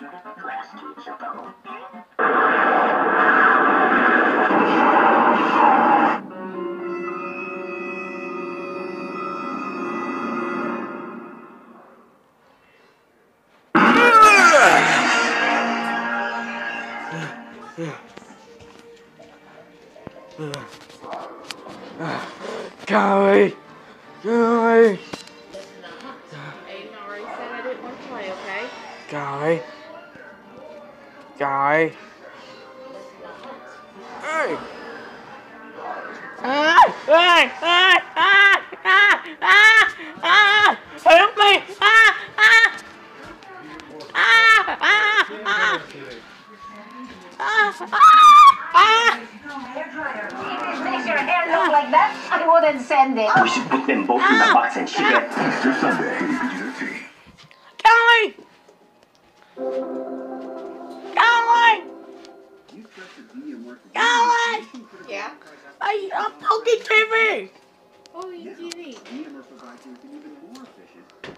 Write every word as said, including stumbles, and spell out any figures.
Golly! Golly! Aiden already said I didn't want to play, okay? Golly! Golly! Hey! Ah! Ah! Ah! Ah! Ah! Ah! Ah! Help me! Ah! Ah! Ah! Ah! Ah! Ah! Ah! If it makes your hair look like that, I wouldn't send it. We should put them both in the box and ship it. Easter Sunday, P G thirteen. Golly! Golly! Golly! Yeah? I, I'm poking T V! Oh, you T V. T V.